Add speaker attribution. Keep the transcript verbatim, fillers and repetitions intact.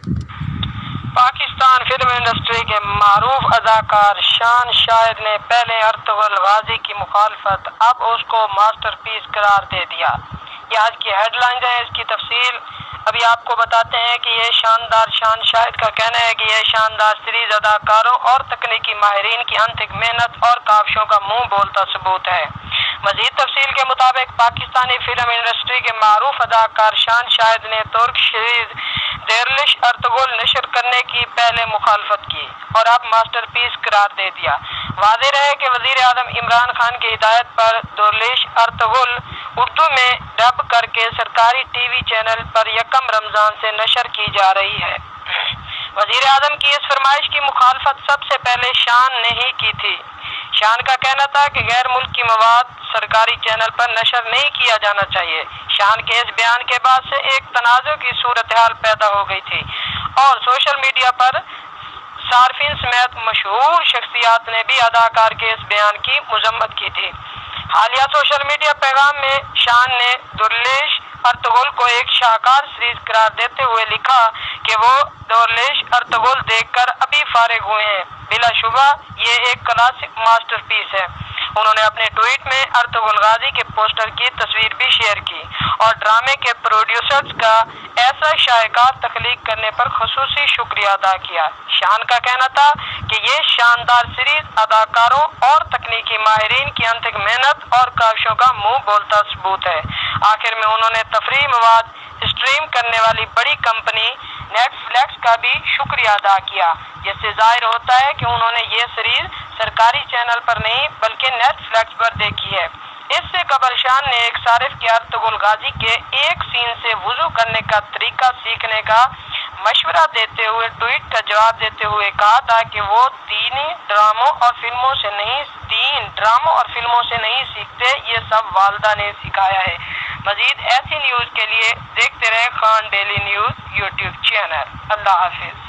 Speaker 1: Pakistan film industry کے معروف اداکار شان شاہد نے پہلے ارطغرل غازی کی مخالفت اب اس کو ماسٹر پیس قرار دے دیا۔ یہ آج کی ہیڈ لائنز ہیں، اس کی تفصیل ابھی آپ کو بتاتے ہیں کہ یہ شاندار شان شاہد کا کہنا ہے کہ یہ شاندار سیریز اداکاروں اور تکنیکی ماہرین کی انتھک محنت اور کاوشوں کا منہ بولتا ثبوت ہے۔ مزید تفصیل کے مطابق پاکستانی فلم انڈسٹری کے معروف اداکار شان شاہد نے ترک سیریز دیرلش ارطغرل نشر کرنے کی پہلے مخالفت کی اور اب ماسٹر پیس قرار دے دیا۔ واضح رہے کہ وزیر اعظم عمران خان کی ہدایت پر دیرلش ارطغرل اردو میں ڈب کر کے سرکاری ٹی وی چینل پر یکم رمضان سے نشر کی جا رہی ہے۔ وزیر اعظم کی اس فرمائش کی مخالفت سب سے پہلے شان نے ہی کی تھی۔ شان کا کہنا تھا کہ غیر ملکی مواد سرکاری چینل پر نشر نہیں کیا جانا چاہیے۔ شان کے اس بیان کے بعد سے ایک تنازع کی صورتحال پیدا ہو گئی تھی اور سوشل میڈیا پر صارفین سمیت مشہور شخصیات نے بھی اداکار کے اس بیان کی مذمت کی تھی۔ حالیہ سوشل میڈیا پیغام میں شان نے دیرلش ارطغرل کو ایک شاہکار سیریز قرار دیتے ہوئے لکھا کہ وہ دیرلش ارطغرل دیکھ کر ابھی فارغ ہوئے ہیں۔ بلا شبہ یہ ایک کلاسک ماسٹر پیس ہے۔ انہوں نے اپنے ٹویٹ میں ارطغرل غازی کے پوسٹر کی تصویر بھی شیئر کی اور ڈرامے کے پروڈیوسرز کا ایسا شاہکار تخلیق کرنے پر خصوصی شکریہ ادا کیا۔ شان کا کہنا تھا کہ یہ شاندار سیریز اداکاروں اور تکنیکی ماہرین کی انتھک محنت اور کاوشوں کا منہ بولتا ثبوت ہے۔ آخر میں انہوں نے تفریحی مواد اسٹریم کرنے والی بڑی کمپنی نیٹ فلیکس کا بھی شکریہ ادا کیا، جس سے ظاہر ہوتا ہے کہ انہوں نے یہ سیریز سرکاری چینل پر نہیں بلکہ نیٹ فلیکس پر دیکھی ہے۔ اس سے قبل شان نے ایک صارف کے ارطغرل غازی کے ایک سین سے وضو کرنے کا طریقہ سیکھنے کا مشورہ دیتے ہوئے ٹویٹ کا جواب دیتے ہوئے کہا تھا کہ وہ دینی ڈراموں اور فلموں سے نہیں دین ڈراموں اور فلموں سے نہیں سیکھتے، یہ سب والدہ نے سکھایا ہے۔ مزید ایسی نیوز کے لیے دیکھتے رہیں Khan daily news YouTube channel. اللہ حافظ۔